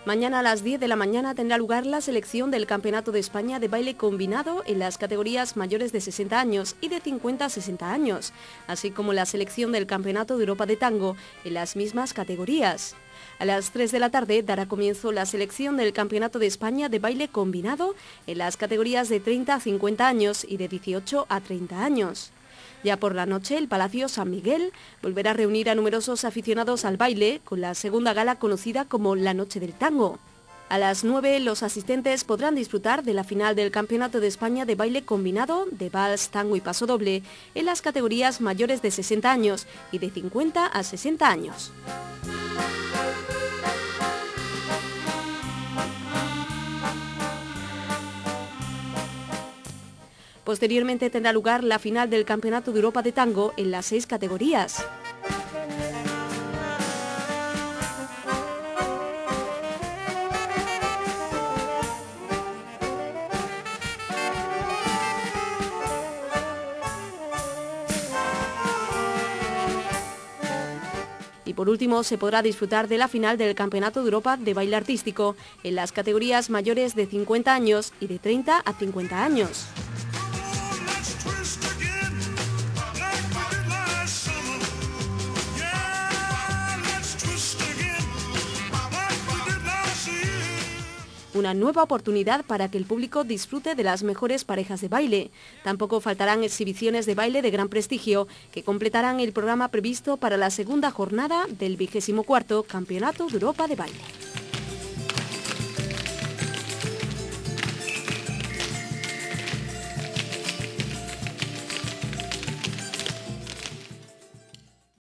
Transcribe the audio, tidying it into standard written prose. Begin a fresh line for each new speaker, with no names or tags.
Mañana a las 10 de la mañana tendrá lugar la selección del Campeonato de España de baile combinado en las categorías mayores de 60 años y de 50 a 60 años, así como la selección del Campeonato de Europa de Tango en las mismas categorías. A las 3 de la tarde dará comienzo la selección del Campeonato de España de baile combinado en las categorías de 30 a 50 años y de 18 a 30 años. Ya por la noche, el Palacio San Miguel volverá a reunir a numerosos aficionados al baile con la segunda gala conocida como la Noche del Tango. A las 9 los asistentes podrán disfrutar de la final del Campeonato de España de baile combinado de vals, tango y pasodoble en las categorías mayores de 60 años y de 50 a 60 años. Posteriormente tendrá lugar la final del Campeonato de Europa de Tango en las 6 categorías. Y por último, se podrá disfrutar de la final del Campeonato de Europa de baile artístico en las categorías mayores de 50 años y de 30 a 50 años. Una nueva oportunidad para que el público disfrute de las mejores parejas de baile. Tampoco faltarán exhibiciones de baile de gran prestigio que completarán el programa previsto para la segunda jornada del 24º Campeonato de Europa de Baile.